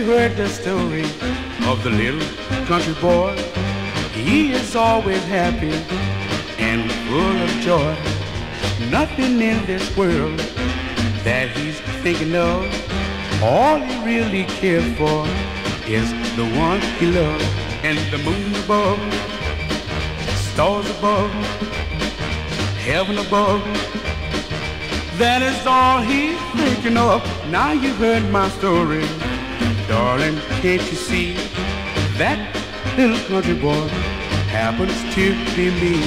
you heard the story of the little country boy? He is always happy and full of joy. Nothing in this world that he's thinking of. All he really cares for is the one he loves. And the moon above, stars above, heaven above, that is all he's thinking of. Now you've heard my story, darling, can't you see that little country boy happens to be me?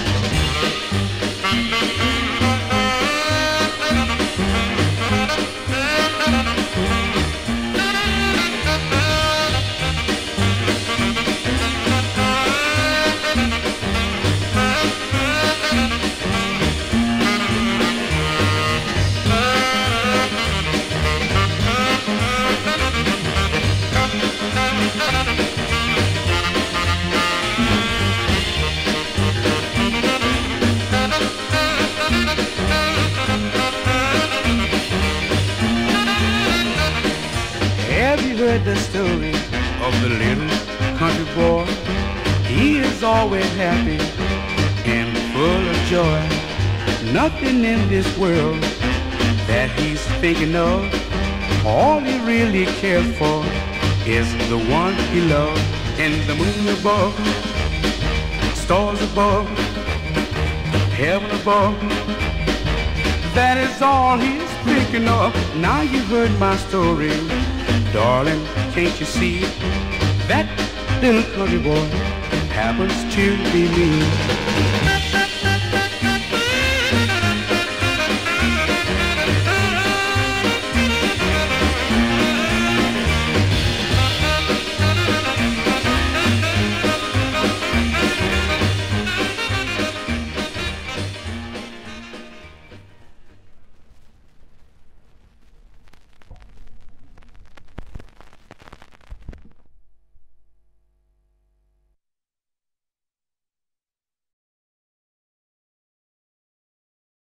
Have you heard the story of the little country boy? He is always happy and full of joy. Nothing in this world that he's thinking of. All he really cares for is the one he loves. And the moon above, stars above, heaven above, that is all he's thinking of. Now you've heard my story, darling, can't you see that little country boy happens to be me?